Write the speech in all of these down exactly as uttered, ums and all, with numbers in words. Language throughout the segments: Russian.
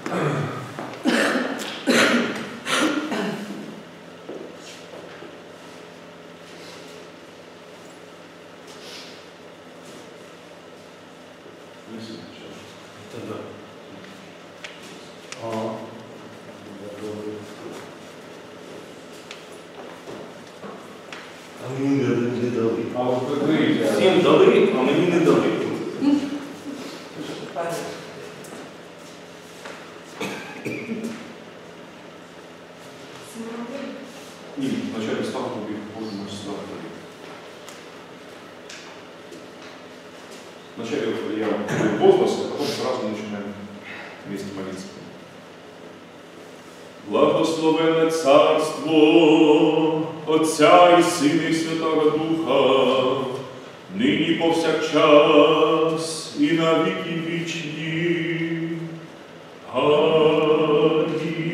А мені не дали. А от ви Всім дали, а мені не дали. Ні, вначале став тобі, потім став тобі. Вначале я возглас, а потом сразу начинаем вместе молиться. Благословенне царство Отця і Сина і Святого Духа, нині повсякчас і на віки вічні. Амінь.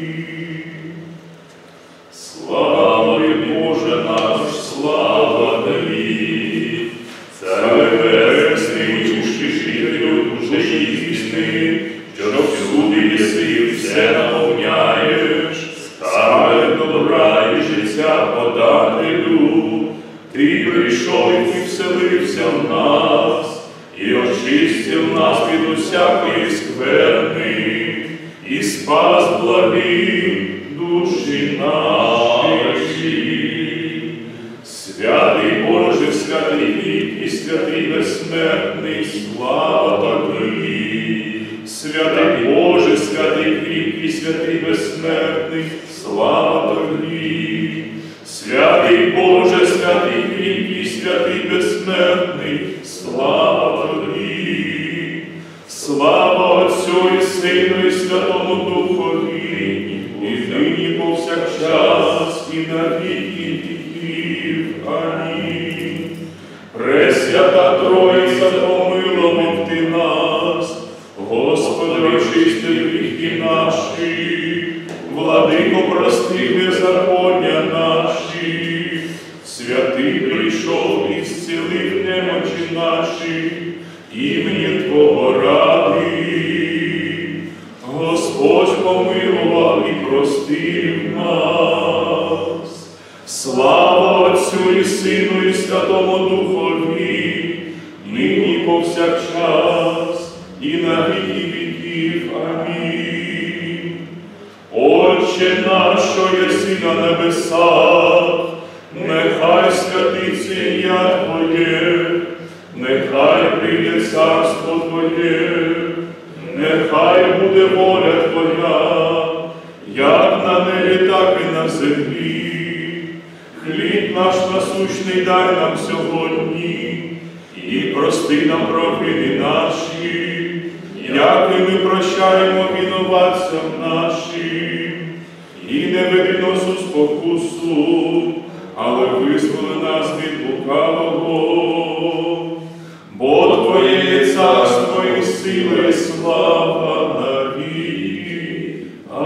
Слава Боже наш, слава Тобі, Царю Небесний, утішителю душі істини, що всюди єси, все наповняєш, скарб добра і життя подателю. Ти прийшов і вселився в нас, і очистив нас від усякої скверни, і спас благий душі наші. Святий Боже, святий вік і святий безсмертний, слава Тобі. Святий Боже, святий вік і святий безсмертний, слава Тобі. Святий Боже, святий вік і святий безсмертний, слава Тобі. Слава Отцю і Сину і Святому Духові, і нині повсякчас, і на віки віків. Амінь. Пресвята Троїця, помилуй Ти нас, Господи, очисти гріхи наші, Владико, прости беззаконня наші, святий прийшов і зцілив немочі наші, імені Твого ради. Господь помилував і простив нас. Слава Отцю і Сину і Святому Духові, нині повсякчас і на віки віків. Амінь. Отче наш, що єси на небесах, нехай святиться ім'я Твоє, нехай прийде царство Твоє, нехай буде воля Твоя, як на небі, так і на землі. Хліб наш насущний дай нам сьогодні, і прости нам провини наші, як і ми прощаємо винуватцям нашим. І не веди нас у спокусу, але визволи нас від лукавого. Бо Твоє є царство і сила, і слава навіки.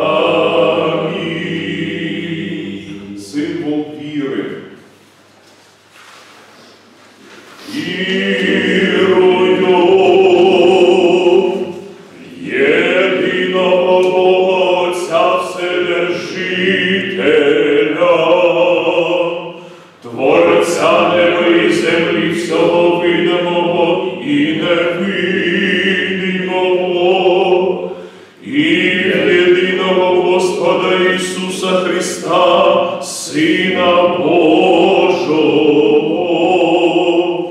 Амінь. Символ віри. Вірую в єдиного Бога Отця Вседержителя, Творця неба і землі, всього видимого і невидимого, і єдиного Господа Ісуса Христа, Сина Божого,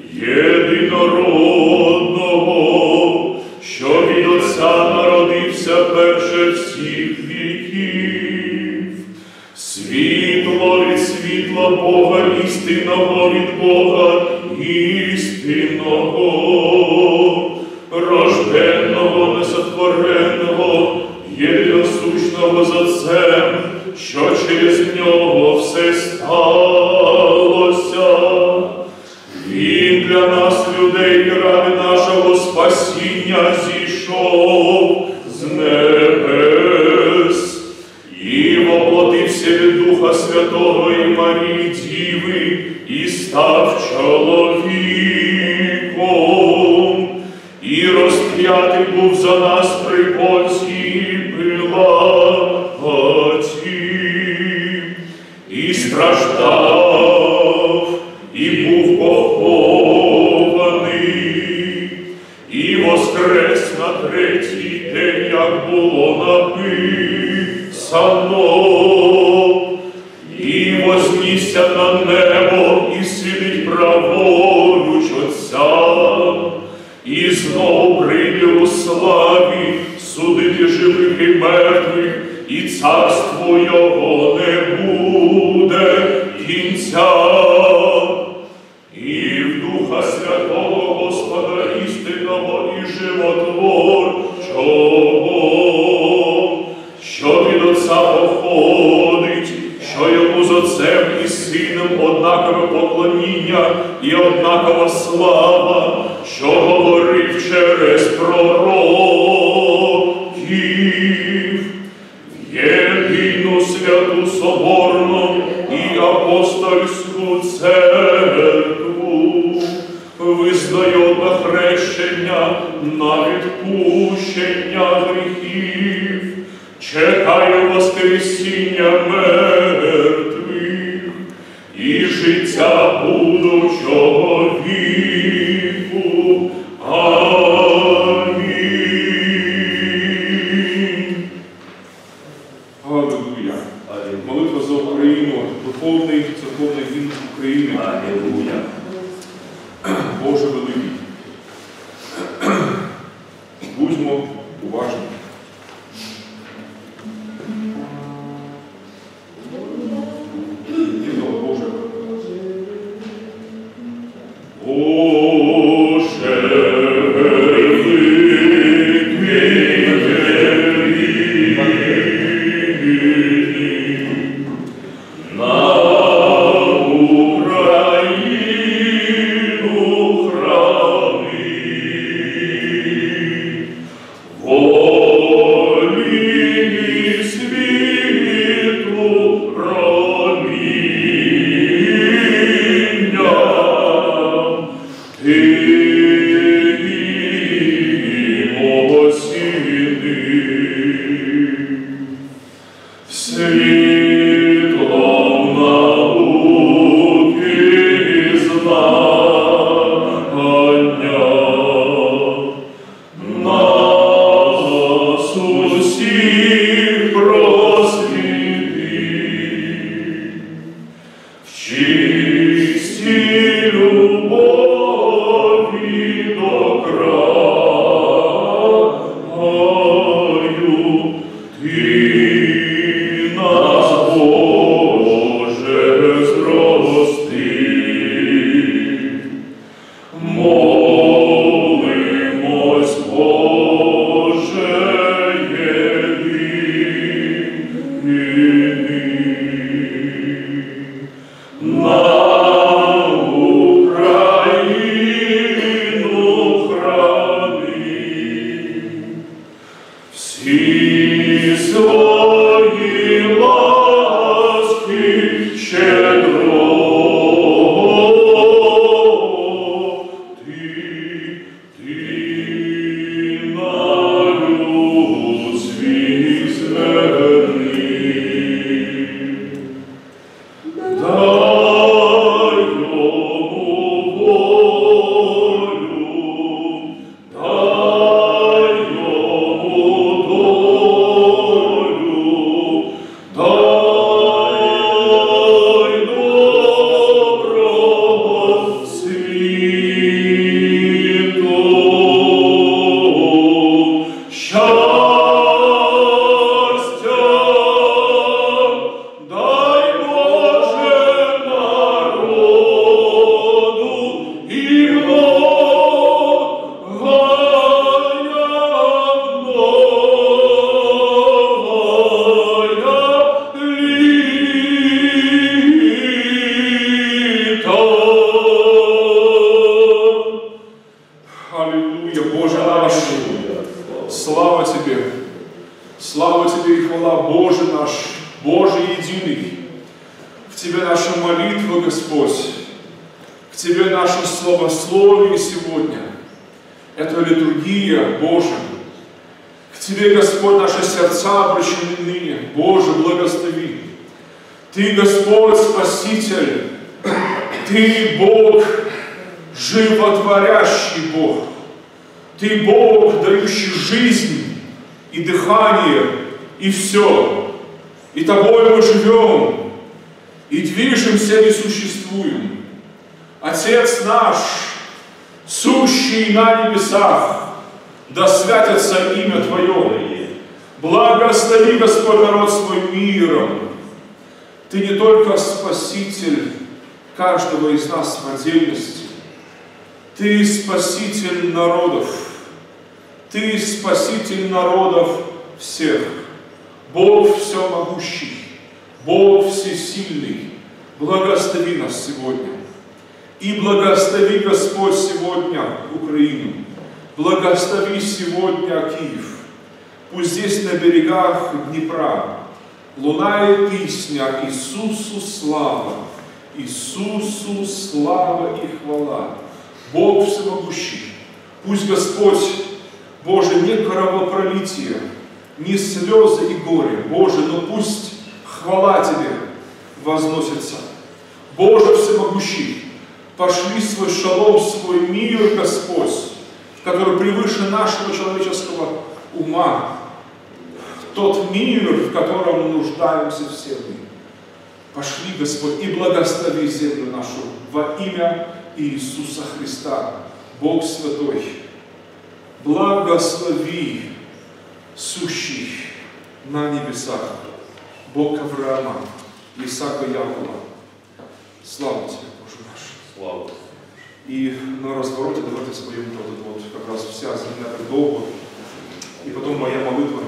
єдинородного, що від Отця народився перше всіх віків, світло від світла Бога, істинного від Бога, істинного, рожденного, несотвореного, єдиносущного з Отцем, що через нього все сталося. Він для нас, людей, ради нашого спасіння зійшов з небес і воплотився від Духа Святого і Марії Діви і став чоловіком, і розп'ятий був за нас при Понтії воскрес на третій день, як було написано, і вознісся на небо, і сидить праворуч Отця, і знов прийде у славі судити живих і мертвих, і царство його не буде кінця. І в Духа Святого Господа істинного і животворчого, що від Отця походить, що йому з Отцем і Сином однакове поклоніння і однакова слава, що говорив через пророків. Єдину святу соборну і апостольську церкву визнаю на хрещення, на відпущення гріхів, чекаю воскресіння мертвих і життя будучого віку. Амінь. Аллилуйя. Молитва за Україну, духовний, церковний гімн України. Аллилуйя. Боже великий. Будьмо уважні. Єдиного Боже. Боже великий, на Україну храни, волі і світу проміння, ти осіни. Світлом науки знання нас усіх просвіти, в чистій любові до краю. Ти нас, Боже, зрости. Молимось, Боже, єдиний. На Україну храни всі свої ласки щедро. Ти, ти на люд свій зверни. Дай йому волю, дай йому долю, дай доброго світу, щастя, дай Боже народу і Аллилуйя, Боже наш, слава Тебе, слава Тебе и хвала, Боже наш, Боже единый. К Тебе наша молитва, Господь, к Тебе наше славословие сегодня. Это литургия, Боже. К Тебе, Господь, наши сердца обращены ныне, Боже, благослови. Ты, Господь, Спаситель, Ты, Бог, животворящий Бог. Ты Бог, дающий жизнь и дыхание, и все. И Тобой мы живем, и движемся, и существуем. Отец наш, сущий на небесах, да святится имя Твое. Благослови, Господь, народ свой миром. Ты не только Спаситель каждого из нас в отдельности. Ты Спаситель народов. Ты Спаситель народов всех. Бог всемогущий, Бог всесильный. Благослови нас сегодня. И благослови, Господь, сегодня Украину. Благослови сегодня Киев. Пусть здесь на берегах Днепра лунная песня Иисусу слава, Иисусу слава и хвала. Бог всемогущий. Пусть, Господь, Боже, не кровопролитие, не слезы и горе, Боже, но пусть хвала Тебе возносится. Боже всемогущий, пошли свой шалом, свой мир, Господь, который превыше нашего человеческого ума, тот мир, в котором нуждаемся все мы. Пошли, Господь, и благослови землю нашу во имя Иисуса Христа, Бог Святой. Благослови сущий на небесах, Бог Авраама, Исаака, Якова. Слава Тебе, Боже наш. Слава. И на развороте давайте споем вот, вот как раз вся земля так долго. И потом моя молитва,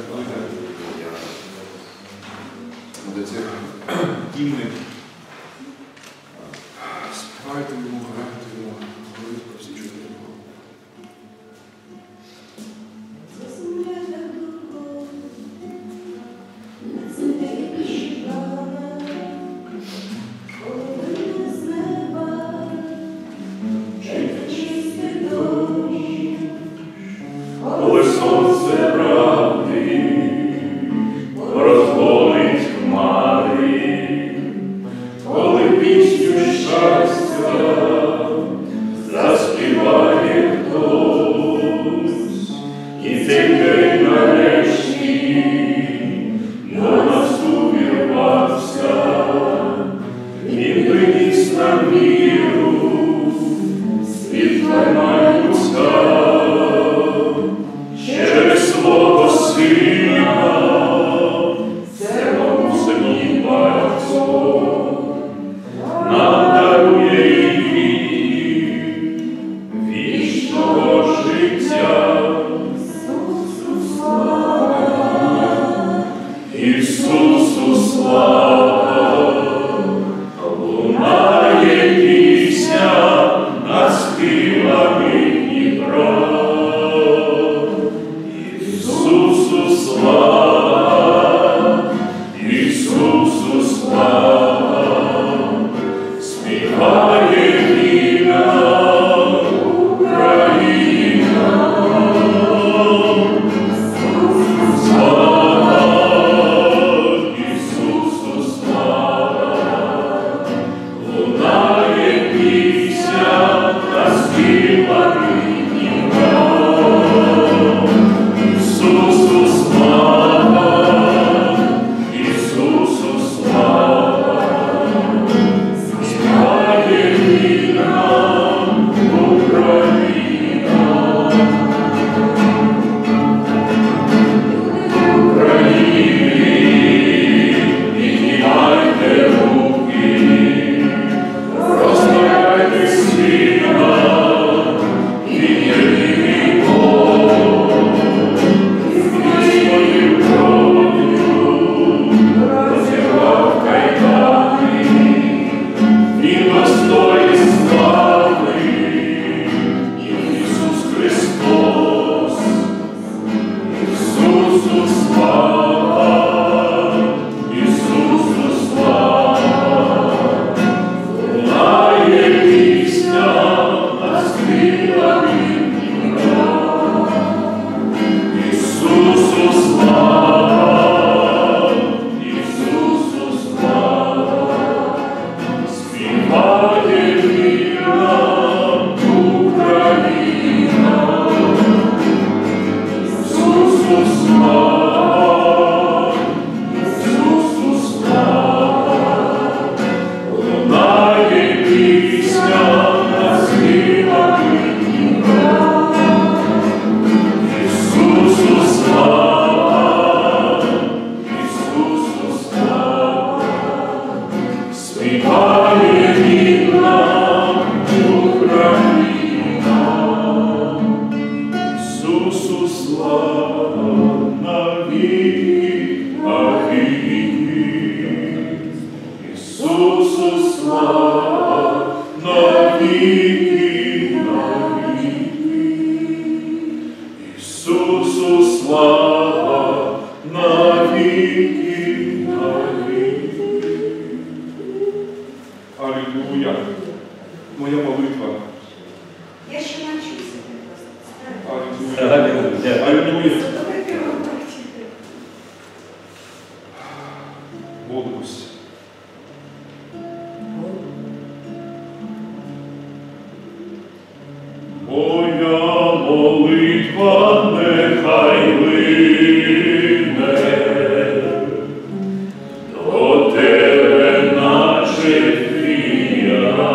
вот эти гимны. Спевайте ему, грайте ему, молитва все чудо. Коли сонце правди розгонить хмари, коли пісню щастя заспіває хтось, і цей день нарешті до нас увірвався, він приніс нам віру, світла майбутнє. Через свого Сина, це нам самі Батько, нам дарує і вічного життя. Ісусу слава, лунає пісня над схилами Дніпра. Ісусу слава, Ісусу слава, співає вільна Україна. Слава, Ісусу слава, лунає пісня над схилами Дніпра. Ісусу слава, Ісусу слава, співає вільна Україна. Україні, піднімайте руки, розставляйте сина, підніміть Бог. Своєю кров'ю розірвав кайдани, він достойний слави, Ісус Христос. Ісусу слава, Ісусу слава, лунає пісня над схилами Дніпра. Ісусу слава, Ісусу слава, співає вільна Україна. слава навеки, навеки. Иисусу слава навеки, навеки. Иисусу слава навеки, навеки. Аллилуйя. Моя молитва. Я ще навчуся. Аллилуйя. Аллилуйя. Молимось. Моя молитва нехай лине до тебе, наче хвиля,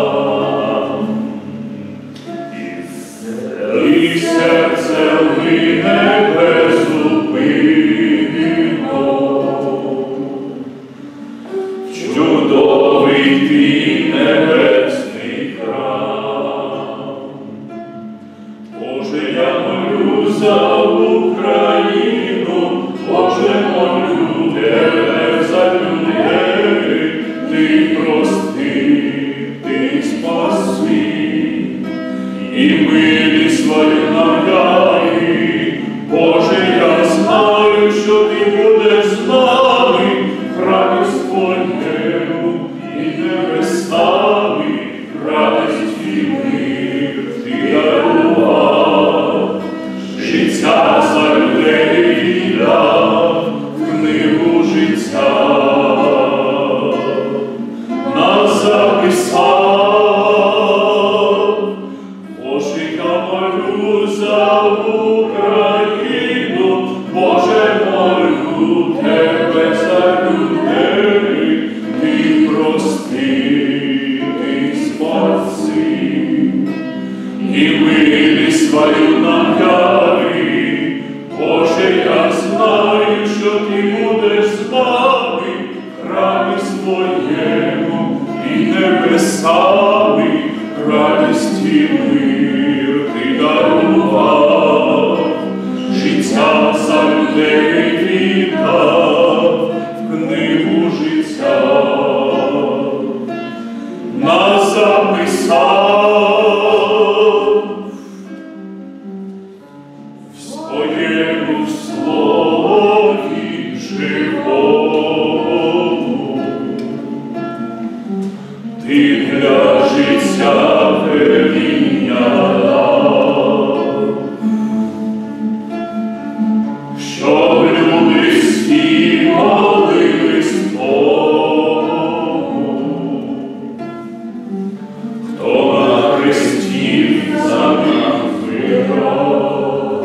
і серце лине безупинно. Чудовий твій небесний храм. Боже, я молю за Україну, Боже, молю тебе за людей, ти прости, ти спаси, і милість свою навяй. Боже, я знаю, що ти будеш з нами, в храмі своєму і небесами, радість і мир ти дарував, життя за людей віддав, книгу життя нас записав. Боже, я молю за Україну, Боже, молю тебе за людей, ти прости, ти спаси, і милість свою нам яви. Боже, я знаю, що ти будеш з нами, в храмі своєму і небесами, радість і мир ти дарував, життя за людей віддав, в книгу життя нас записав. В своєму слові живому ти для життя веління дав, щоб люди всі молились Богу, хто на хресті за них виграв.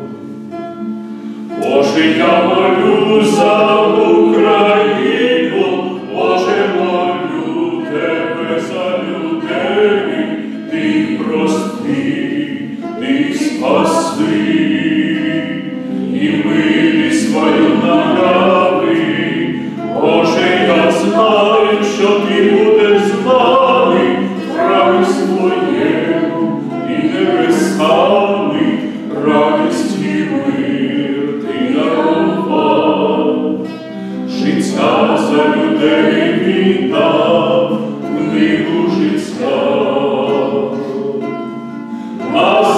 Боже, я молю за Україну, Боже, молю тебе за людей, ти прости, ти спаси, і милість свою нагави. Боже, я знаю, що ти будеш з нами, в храмі своєму і небесами, радість і мир ти дарував, життя за людей віддав, книгу життя нас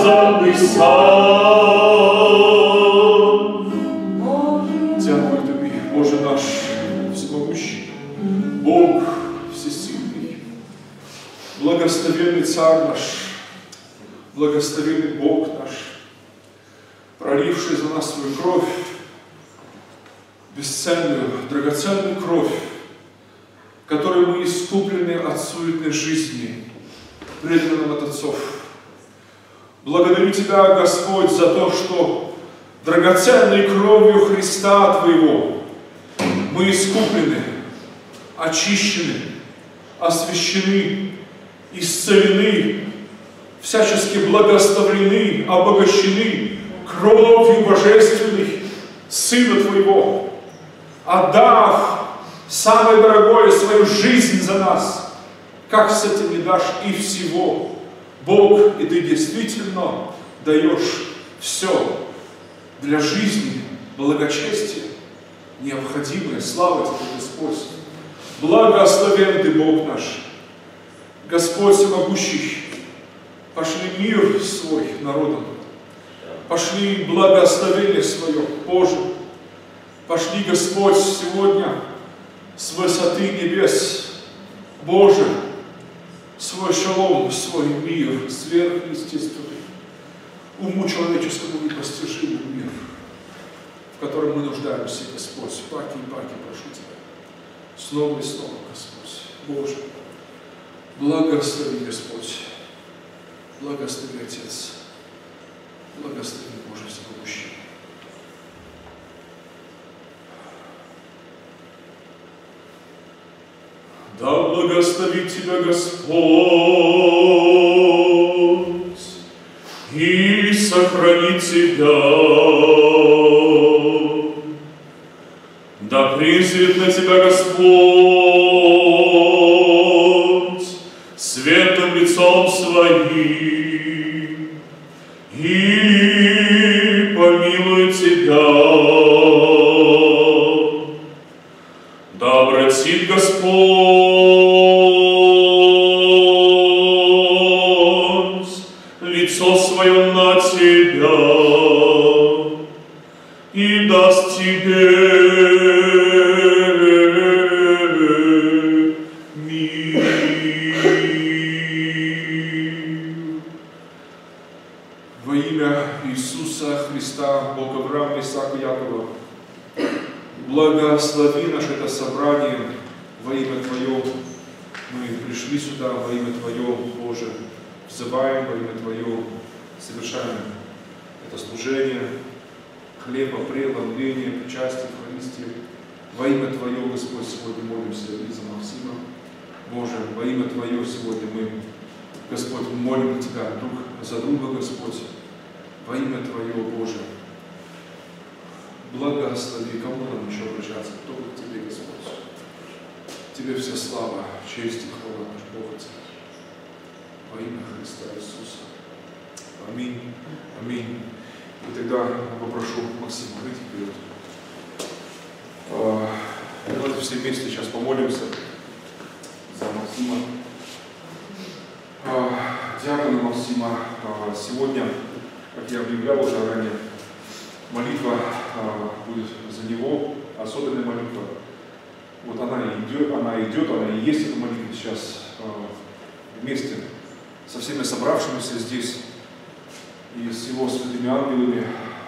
записав. Дякую тобі, Боже наш всемогущий, Бог всесильный, благословенный Царь наш, благословенный Бог наш, проливший за нас свою кровь, бесценную, драгоценную кровь, которой мы искуплены от суетной жизни, преданным от отцов. Благодарю Тебя, Господь, за то, что драгоценной кровью Христа Твоего мы искуплены, очищены, освящены, исцелены, всячески благословлены, обогащены кровью божественной Сына Твоего, отдав самое дорогое, свою жизнь за нас. Как с этим не дашь и всего? Бог, и Ты действительно даешь все. для жизни, благочестия, необходимое. Слава Тебе, Господь! Благословен Ты, Бог наш! Господь всемогущий, пошли мир свой народам, пошли благословение свое, Боже, пошли, Господь, сегодня с высоты небес, Боже, свой шалом, свой мир, сверхъестественный, уму человеческому непостижимый мир, в котором мы нуждаемся, Господь. Паки и паки, прошу Тебя, снова и снова, Господь, Боже, благослови, Господь, благослови, Отец, благослови, Боже, всемогущий. Да благословит Тебя Господь и сохранит Тебя. Да призрит на Тебя Господь светлым лицом Своим и помилует Тебя. Да обратит Господь лицо Свое на тебя и даст тебе мир. Во имя Иисуса Христа, Бога Авраама, Исаака, Якова, благослови наше это собрание во имя Твое. Мы пришли сюда во имя Твое, Боже, взываем во имя Твое, совершаем это служение, хлеба, преломления, причастия, Христе. Во имя Твое, Господь, сегодня молимся и за Максима. Боже, во имя Твое сегодня мы, Господь, молим Тебя друг за друга, Господь. Во имя Твое, Боже, благослови, кому нам еще обращаться, только к Тебе, Господь. Тебе вся слава, честь и хвала, наш Бог Отец. Во имя Христа Иисуса. Аминь. Аминь. И тогда попрошу Максима выйти вперед. Давайте все вместе сейчас помолимся за Максима. Диакона Максима, сегодня, как я объявлял уже ранее, молитва будет за него, особенная молитва. Вот она идет, она идет, она и есть эта молитва сейчас вместе со всеми собравшимися здесь и с его святыми ангелами,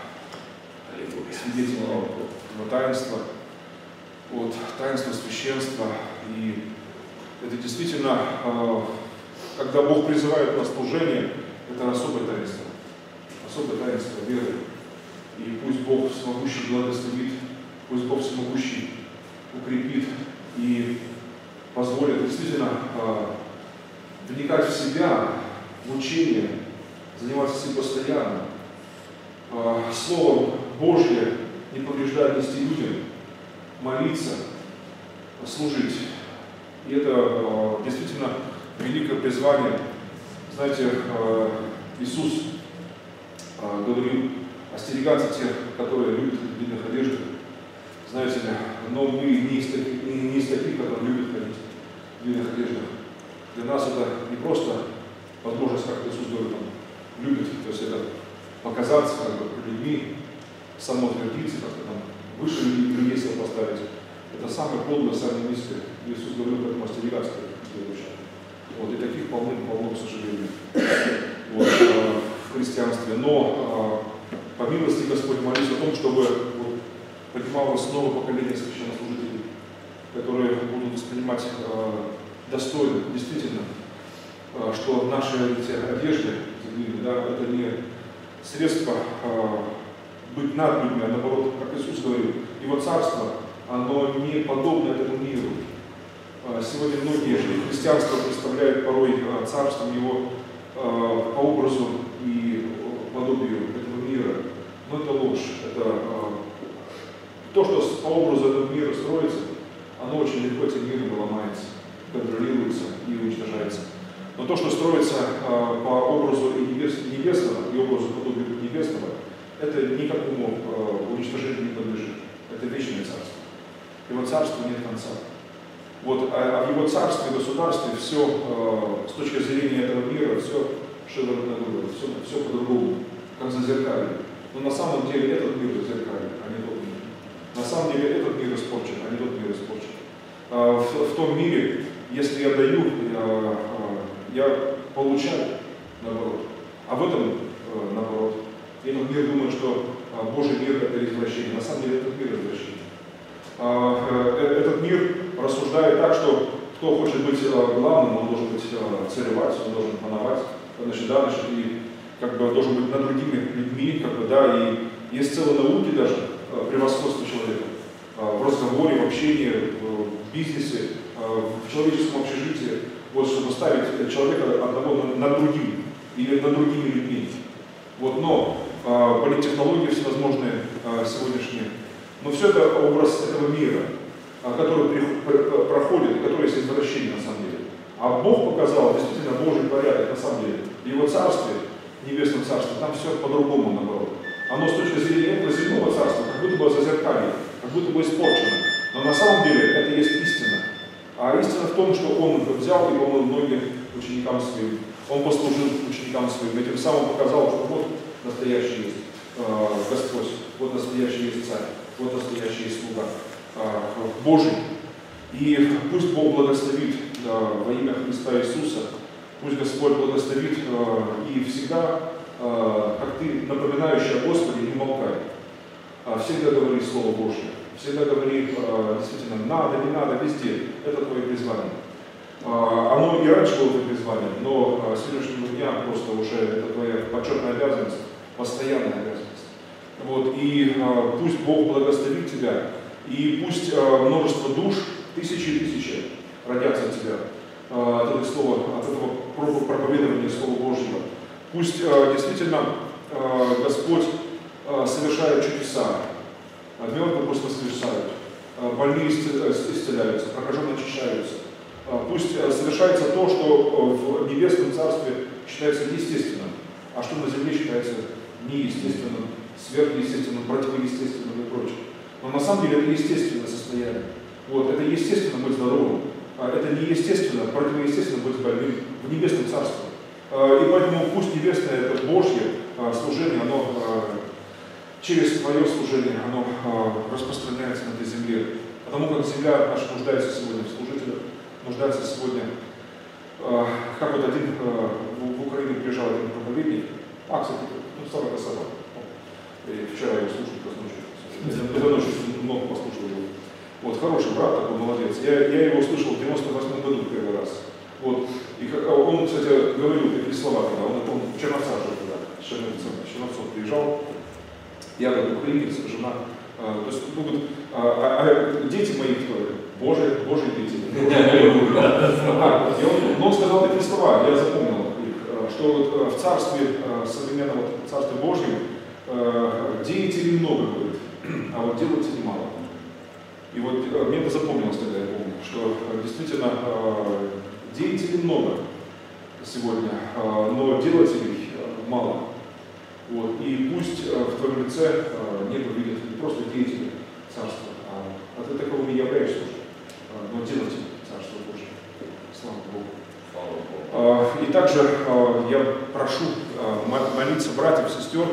свидетелями этого таинства, от таинства священства. И это действительно, когда Бог призывает на служение, это особое таинство, особое таинство веры. И пусть Бог всемогущий благословит, пусть Бог всемогущий укрепит и позволит действительно э, вникать в себя, в учение, заниматься этим постоянно. Э, Словом Божье не повреждает нести людям, молиться, служить. И это э, действительно великое призвание. Знаете, э, Иисус э, говорил остерегаться тех, которые любят в длинных одеждах. Знаете ли, но мы не из таких, не из таких, которые любят ходить в длинных одеждах. Для нас это не просто возможность, как Иисус говорит, он любит, то есть это показаться как бы людьми, самоутвердиться, как-то там выше людей себя поставить. Это самое подлое, самое низкое. Иисус говорил, поэтому остерегаться таких. Вот, и таких полным-полно, к сожалению, вот, в христианстве. Но по милости Господь, молюсь о том, чтобы вот, поднималось новое поколение священнослужителей, которые будут воспринимать э, достойно, действительно, э, что наши эти одежды, да, это не средство э, быть над людьми, а наоборот, как Иисус говорил, Его царство, оно не подобно этому миру. Э, сегодня многие христианство представляют порой э, царством Его э, по образу и подобию этого мира. Но это ложь. Это, э, то, что по образу этого мира строится, оно очень легко этим миром ломается, контролируется и уничтожается. Но то, что строится э, по образу и небес, небесного, и образу подобию небесного, это никакому э, уничтожению не подлежит. Это вечное царство. Его царству нет конца. Вот, а, а в его царстве, государстве все, э, с точки зрения этого мира, все шедевр на другое, все, все по-другому, как зазеркалье. Но на самом деле этот мир зазеркалье, а не тот мир. На самом деле этот мир испорчен, а не тот мир испорчен. Э, в, в том мире, если я даю, я, я получаю, наоборот. А в этом, э, наоборот. Этот мир думает, что э, Божий мир – это извращение. На самом деле этот мир – извращение. Этот мир рассуждает так, что кто хочет быть главным, он должен быть царевать, он должен пановать, значит, да, значит, и как бы должен быть над другими людьми, как бы, да, и есть целые науки даже превосходства человека в разговоре, в общении, в бизнесе, в человеческом общежитии, вот, чтобы ставить человека одного над другим или над другими людьми. Вот, но политтехнологии всевозможные сегодняшние. Но все это образ этого мира, который проходит, который есть извращение на самом деле. А Бог показал действительно Божий порядок на самом деле. В Его царстве, небесном царстве, там все по-другому наоборот. Оно с точки зрения этого земного царства как будто бы зазеркалье, как будто бы испорчено. Но на самом деле это есть истина. А истина в том, что Он взял и помыл ноги ученикам своим. Он послужил ученикам своим. И тем самым показал, что вот настоящий есть э, Господь, вот настоящий есть Царь. Вот настоящий слуга а, Божий. И пусть Бог благословит а, во имя Христа Иисуса, пусть Господь благословит а, и всегда, а, как ты напоминающий о Господе, не умолкай. А, всегда говори Слово Божье, всегда говори а, действительно надо, не надо, везде. Это твое призвание. А, оно и раньше было твое призвание, но а, с сегодняшнего дня просто уже это твоя почетная обязанность, постоянная обязанность. Вот, и а, пусть Бог благословит тебя, и пусть а, множество душ, тысячи и тысячи родятся от тебя, а, от, этого слова, от этого проповедования Слова Божьего. Пусть а, действительно а, Господь а, совершает чудеса, а, мертвые пусть воскресают, а, больные исцеляются, прокаженные очищаются. А, пусть а, совершается то, что в небесном царстве считается естественным, а что на земле считается неестественным, сверхъестественным, противоестественным и прочее. Но на самом деле это естественное состояние. Вот, это естественно быть здоровым, а это неестественно, противоестественно быть больным в небесном царстве. И поэтому пусть небесное, это Божье служение, оно через твое служение, оно распространяется на этой земле. Потому как земля наша нуждается сегодня в служителях, нуждается сегодня, как вот один в Украину приезжал один проповедник, а, кстати, ну, старая собака. И вчера я его слушал, как ночью. Я ночью много послушал его. Вот, хороший брат такой, молодец. Я, я его слышал в девяносто восьмом году первый раз. Вот. И он, кстати, говорил такие слова, когда он, он в Черновцах жил тогда, с Черновцов приезжал. Я как украинец, жена. А, то есть, ну, вот, а, а дети мои кто? Божьи, Божьи дети. А, и он, он сказал такие слова, я запомнил их, что вот в царстве, современном царстве Божьем, деятелей много, говорит, а вот делателей мало. И вот мне это запомнилось тогда, я помню, что действительно деятелей много сегодня, но делателей мало. Вот. И пусть в твоем лице небо видит не просто деятели царства, а ты таковыми являешься уже, но делатель царства Божьего. Слава Богу. Слава Богу. И также я прошу молиться братьев, сестер.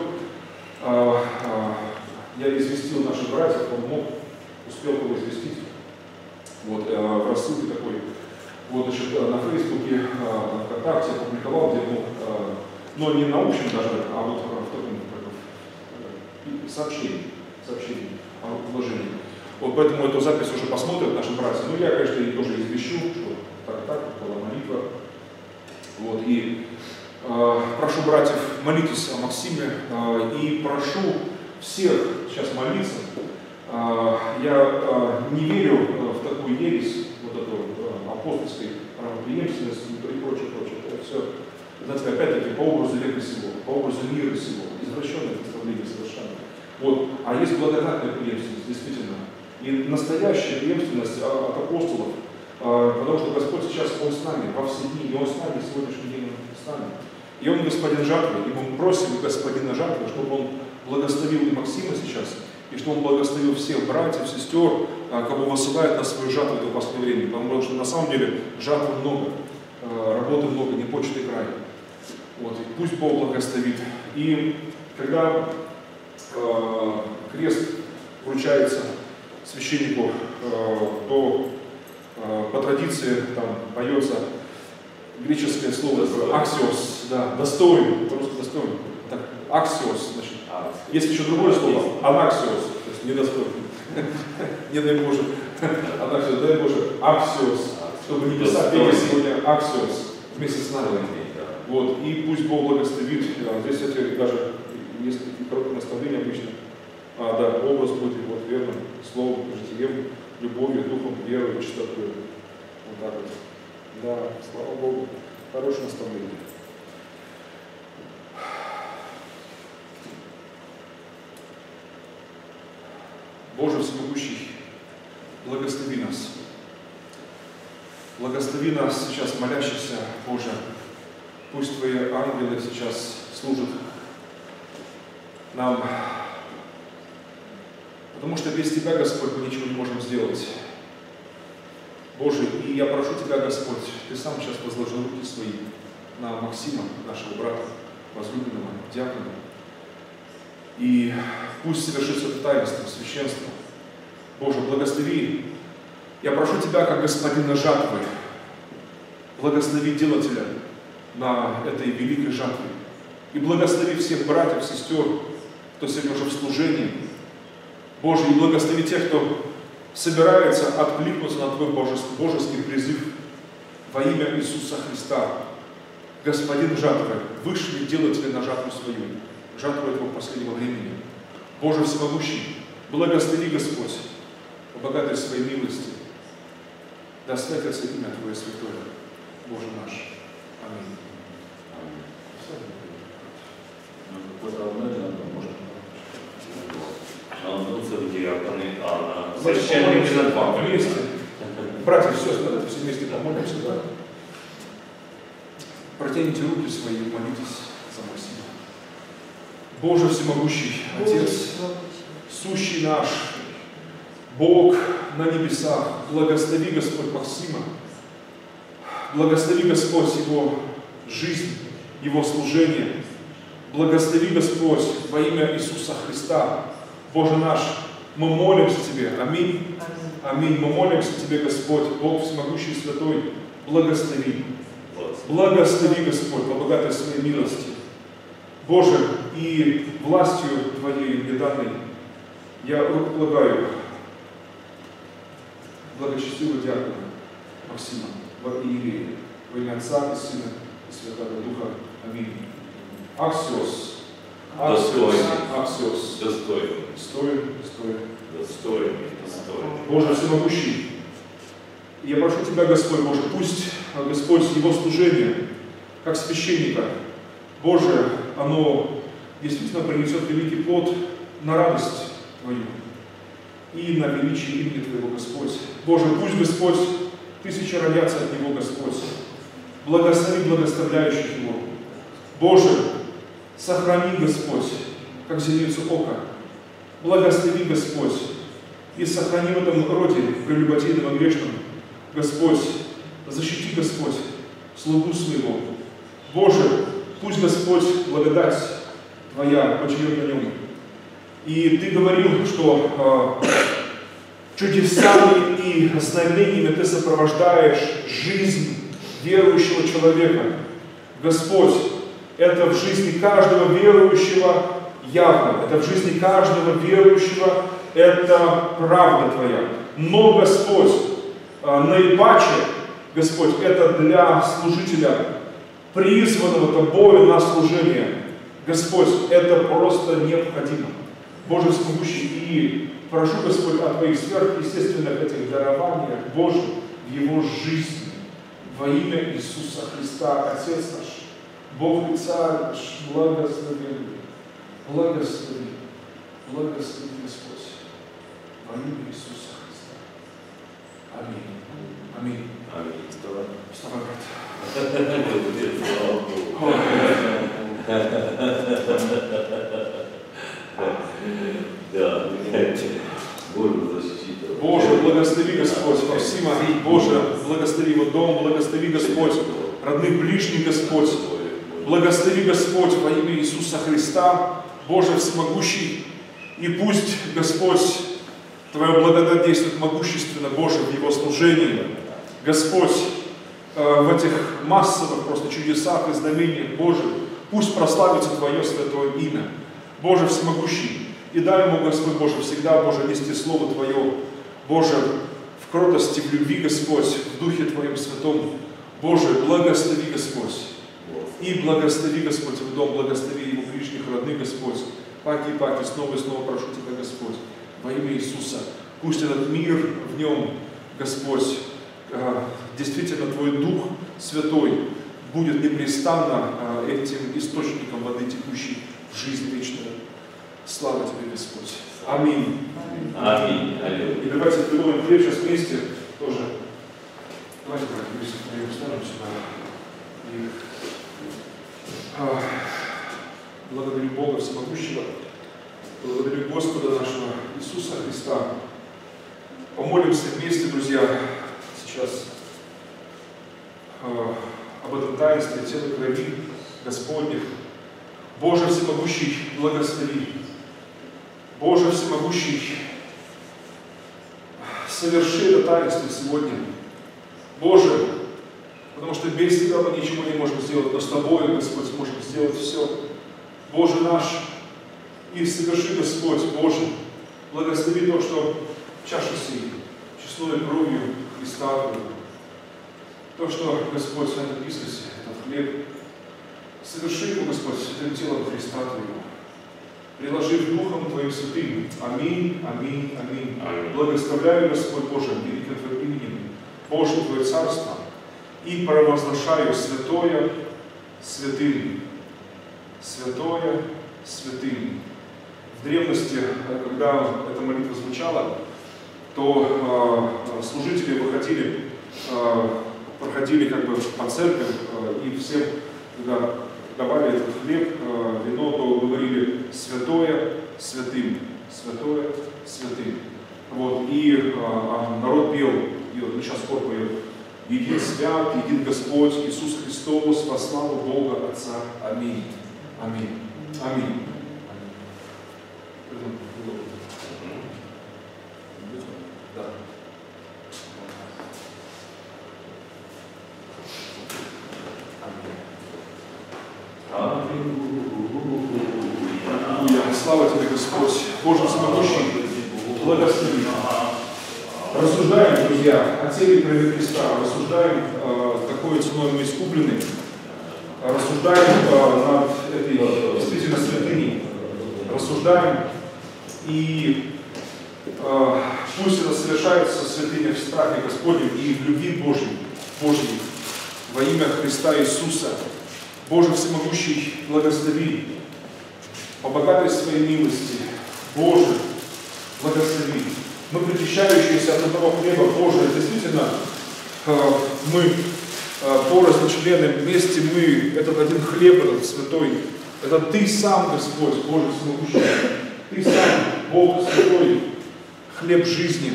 Я известил наших братьев, он мог, успел его известить, вот, в рассылке такой, вот, значит, на Фейсбуке, на ВКонтакте опубликовал, где мог, но не на общем даже, а вот в таком как, сообщении, сообщении о вложении. Вот поэтому эту запись уже посмотрят наши братья. Ну, я, конечно, и тоже извещу, что так и так, была молитва. Вот, и э, прошу братьев, молитесь о Максиме, э, и прошу всех сейчас молиться. Э, я э, не верю в такую ересь, вот эту э, апостольской правопреемственности и прочее, прочее. Это все, знаете, опять-таки, по образу века сего, по образу мира сего, извращенное представление совершенно. Вот. А есть благодатная преемственность, действительно. И настоящая преемственность от апостолов, потому что Господь сейчас, Он с нами во все дни, и Он с нами сегодняшний день с нами. И Он господин жатвы, и мы просим господина жатвы, чтобы Он благословил и Максима сейчас, и что Он благословил всех братьев, сестер, кого высылает на свою жатву в это последнее время. Потому что на самом деле жатвы много, работы много, не почты край. Вот, и пусть Бог благословит. И когда э, крест вручается священнику, э, то э, по традиции там поется греческое слово аксиос, да, достоин, по-русски достоин. Так, аксиос, значит. Есть еще другое слово, анаксиос, то есть недостойный. Не дай Боже, анаксиос, дай Боже, аксиос, чтобы не писать сегодня аксиос вместе с нами. Вот, и пусть Бог благословит. Здесь, кстати, даже есть такие короткие наставления обычно. А, да, образ будет вот верным словом, житием, любовью, духом, верой, чистотой. Вот так вот. Да, слава Богу, хорошее наставление. Боже всемогущий, благослови нас. Благослови нас сейчас, молящихся, Боже. Пусть Твои ангелы сейчас служат нам, потому что без Тебя, Господь, мы ничего не можем сделать. Боже, и я прошу Тебя, Господь, Ты сам сейчас возложи руки свои на Максима, нашего брата, возлюбленного, диакона. И пусть совершится это таинство, священство. Боже, благослови. Я прошу Тебя, как Господина жатвы, благослови делателя на этой великой жатве. И благослови всех братьев, сестер, кто сегодня уже в служении. Боже, и благослови тех, кто собирается откликнуться на Твой божеский, божеский призыв во имя Иисуса Христа. Господин жатвы, вышли делатели на жатву свою, жатву этого последнего времени. Боже всемогущий, благослови, Господь, обогатай своей милости. Да святится имя Твое святое, Боже наш. Аминь. Священники на два. Вместе. Братья, все, давайте все вместе помолимся. Да? Протяните руки свои и молитесь за Максима. Боже всемогущий, Отец, сущий наш, Бог на небесах, благослови, Господь, Максима. Благослови, Господь, его жизнь, его служение. Благослови, Господь, во имя Иисуса Христа. Боже наш, мы молимся Тебе. Аминь. Аминь. Мы молимся Тебе, Господь, Бог всемогущий и святой. Благослови. Благослови, Господь, по богатой своей милости. Боже, и властью Твоей неданной я рукополагаю благочестивого диакона Максима во Иерее, во имя Отца и Сына и Святого Духа. Аминь. Аксиос. Аксиос. Аксиос. Достойный. Стоин, стоин. Достойный. Достойный. Боже всемогущий, я прошу Тебя, Господь Боже, пусть, Господь, его служение, как священника, Боже, оно действительно принесет великий плод на радость Твою и на величие имени Твоего, Господь. Боже, пусть, Господь, тысячи родятся от него, Господь. Благослови благословляющих его. Боже, сохрани, Господь, как зеницу ока. Благослови, Господь, и сохрани в этом роде прелюбодейном и грешном, Господь, защити, Господь, слугу своего. Боже, пусть, Господь, благодать Твоя почиет на нем. И Ты говорил, что э, чудесами и знамениями Ты сопровождаешь жизнь верующего человека. Господь, это в жизни каждого верующего явно, это в жизни каждого верующего, это правда Твоя. Но, Господь, наипаче, Господь, это для служителя, призванного Тобою на служение. Господь, это просто необходимо. Боже всемогущий, и прошу, Господь, о Твоих сверхъестественных этих дарованиях, Боже, в его жизни, во имя Иисуса Христа, Отец наш, Бог и Царь наш, благослови, благослови, благослови, Господь, во имя Иисуса Христа. Аминь. Аминь. Аминь. Вставай. Вставай, брат. Слава Богу. Боже, защити. Боже, благослови, Господь, Максима, Боже, благослови его дом, благослови, Господь, родных, ближних, Господь. Благослови, Господь, во имя Иисуса Христа, Боже всемогущий, и пусть, Господь, Твоя благодать действует могущественно, Боже, в Его служении. Господь, в этих массовых просто чудесах и знамениях, Боже, пусть прославится Твое святое имя. Боже всемогущий, и дай ему, Господь Боже, всегда, Боже, нести Слово Твое, Боже, в кротости, в любви, Господь, в Духе Твоем Святом. Боже, благослови, Господь, и благослови, Господь, в дом, благослови его ближних, родных, Господь. Паки и паки, снова и снова прошу Тебя, Господь, во имя Иисуса. Пусть этот мир в нем, Господь, действительно Твой Дух Святой будет непрестанно этим источником воды, текущей в жизнь вечную. Слава Тебе, Господь. Аминь. Аминь. Аллилуйя. И давайте придумаем хлеб сейчас вместе тоже. Давайте, братья, вместе хлеб ставим сюда. И, а, благодарю Бога Всемогущего, благодарю Господа нашего Иисуса Христа. Помолимся вместе, друзья, сейчас а, об этом таинстве тела крови Господних. Боже Всемогущий, благослови. Боже Всемогущий, соверши это таинство сегодня. Боже, потому что без Тебя мы ничего не можем сделать, но с Тобой, Господь, сможем сделать все. Боже наш, и соверши, Господь, Боже, благослови то, что чаша сей, честной кровью Христа, то, что, Господь, на написано, этот хлеб, соверши его, Господь, святым телом Христа Твоего, приложив Духом Твоим святым. Аминь, аминь, аминь. Аминь. Благословляю, Господь Боже, великим Твоим именем, Боже Твое Царство, и провозглашаю святое святым. Святое святым. В древности, когда эта молитва звучала, то э, служители выходили, э, проходили как бы по церкви, э, и всем, когда давали этот хлеб, э, вино, то говорили святое святым. Святое святым. Вот, и э, народ пел, и вот мы сейчас хор поем: един свят, един Господь, Иисус Христос, во славу Бога Отца. Аминь. Аминь. Аминь. Да. Аллилуйя. Слава Тебе, Господь. Боже всемогущий, благослови. Рассуждаем, друзья, о теле и крови Христа. Рассуждаем, э, какой ценой мы искуплены. Рассуждаем э, над этой действительно святыней. Рассуждаем, и э, пусть это совершается святыня в страхе Господнем и в любви Божьей, Божьей, во имя Христа Иисуса. Боже всемогущий, благослови, по богатой своей милости, Боже, благослови. Мы, причащающиеся от одного хлеба, Боже, действительно, э, мы э, порознь члены, вместе мы, этот один хлеб, этот святой, это Ты сам, Господь, Боже всемогущий, Ты сам, Бог святой, хлеб жизни,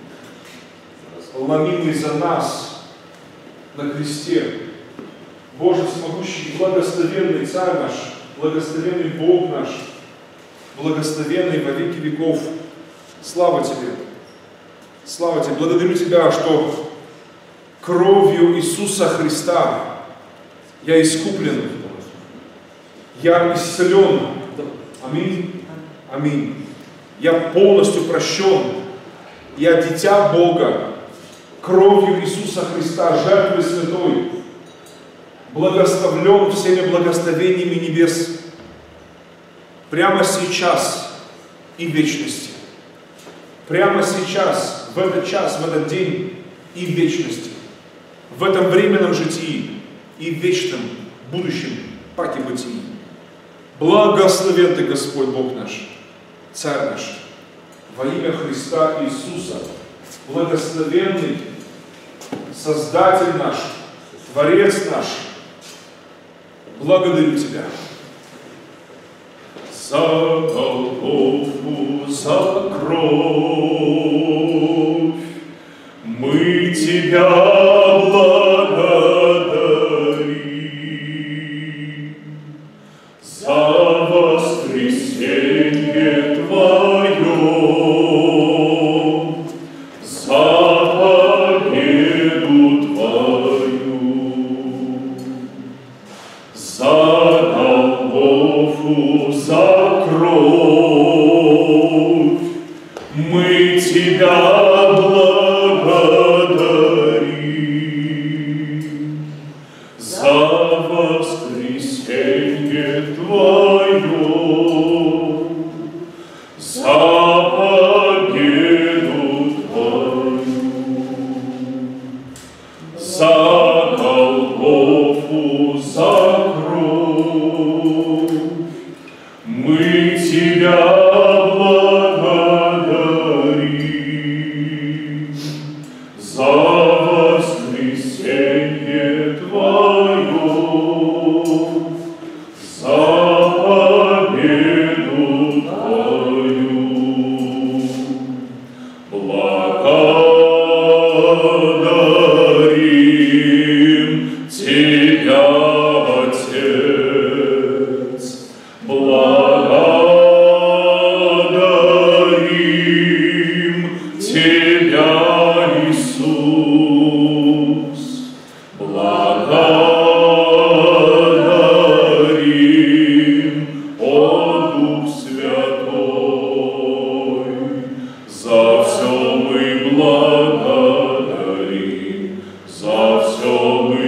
ломимый за нас на кресте. Боже всемогущий, благословенный Царь наш, благословенный Бог наш, благословенный во веки веков. Слава Тебе! Слава Тебе! Благодарю Тебя, что кровью Иисуса Христа я искуплен, я исцелен. Аминь. Аминь. Я полностью прощен. Я дитя Бога. Кровью Иисуса Христа, жертвой святой, благословлен всеми благословениями небес прямо сейчас и в вечности. Прямо сейчас, в этот час, в этот день и в вечности. В этом временном житии и в вечном будущем паки бытии. Благословен Ты, Господь Бог наш, Царь наш, во имя Христа Иисуса, благословенный Создатель наш, Творец наш. Благодарю Тебя. За Голгофу, за кровь. Мы Тебя благодарим за воскресенье Твое, за победу Твою, за Голгофу, за кровь. Мы Тебя благодарим за воскресенье Твое, за победу Твою, за Голгофу, за кровь. Мы Тебя благодарим за воскресенье Твое, за победу Твою. Благодарим Тебя, Отец, благодарим Тебя, Иисус, благодарим, о Дух Святой, за все мы благодарим, за все мы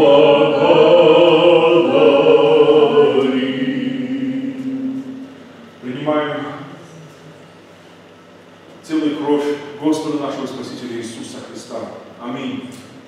благодарим. Принимаем тело и кровь Господа нашего Спасителя Иисуса Христа. Аминь.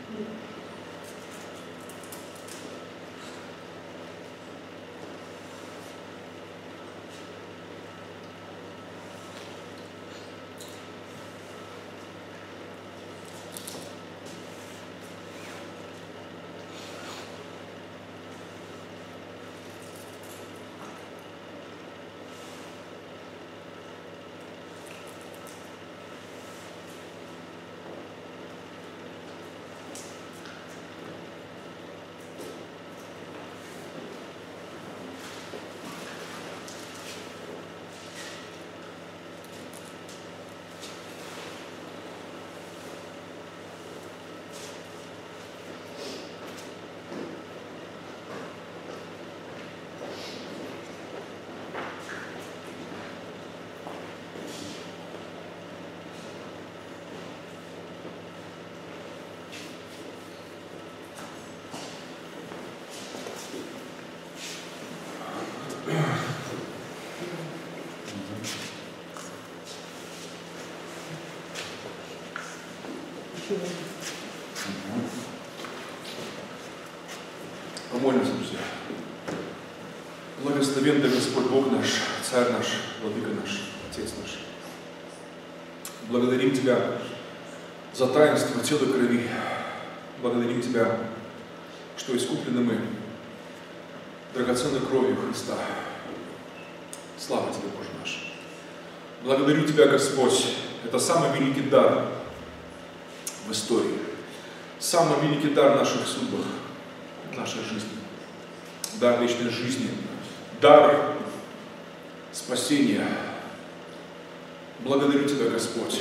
Помолимся, друзья. Благословен ты, Господь Бог наш, Царь наш, Владыка наш, Отец наш. Благодарим Тебя за таинство тела и крови. Благодарим Тебя, что искуплены мы драгоценной кровью Христа. Слава Тебе, Боже наш. Благодарю Тебя, Господь. Это самый великий дар в истории. Самый великий дар в наших судьбах, в нашей жизни. Дар вечной жизни. Дар спасения. Благодарю Тебя, Господь.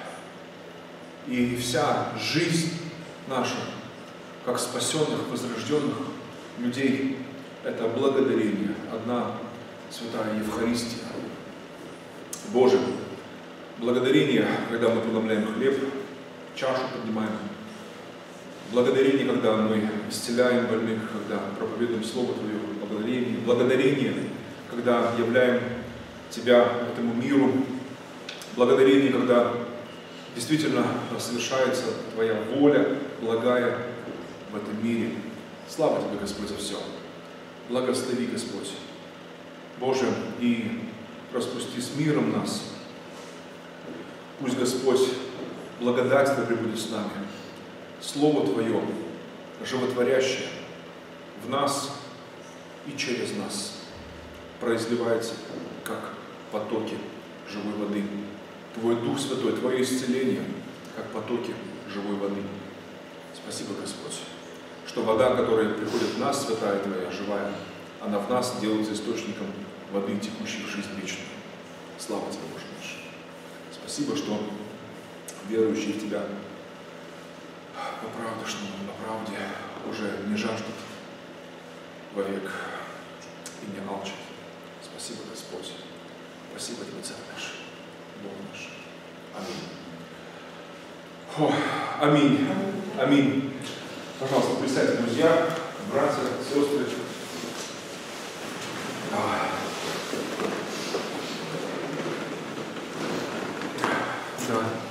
И вся жизнь наша, как спасенных, возрожденных людей, это благодарение. Одна святая Евхаристия. Боже, благодарение, когда мы преломляем хлеб, чашу поднимаем. Благодарение, когда мы исцеляем больных, когда проповедуем Слово Твое. Благодарение. Благодарение, когда являем Тебя этому миру. Благодарение, когда действительно совершается Твоя воля, благая в этом мире. Слава Тебе, Господь, за все. Благослови, Господь. Боже, и распусти с миром нас. Пусть, Господь, благодать Твоя пребудет с нами. Слово Твое, животворящее в нас и через нас, произливается, как потоки живой воды. Твой Дух Святой, Твое исцеление, как потоки живой воды. Спасибо, Господь, что вода, которая приходит в нас, святая Твоя, живая, она в нас делается источником воды, текущей в жизнь вечную. Слава Тебе, Боже наш. Спасибо, что верующие в Тебя по правдышному, на правде уже не жаждут вовек и не алчат. Спасибо, Господь. Спасибо Тебе, Царь наш, Бог наш. Аминь. О, аминь. Аминь. Пожалуйста, присядьте, друзья, братья, сестры. Да.